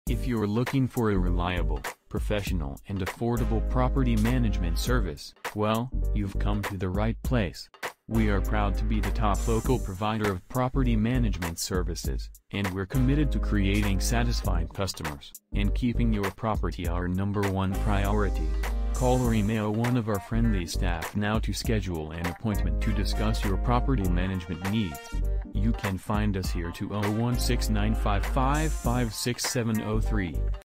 If you're looking for a reliable, professional and affordable property management service, well, you've come to the right place. We are proud to be the top local provider of property management services, and we're committed to creating satisfied customers and keeping your property our #1 priority. Call or email one of our friendly staff now to schedule an appointment to discuss your property management needs. You can find us here to 016-955-56703.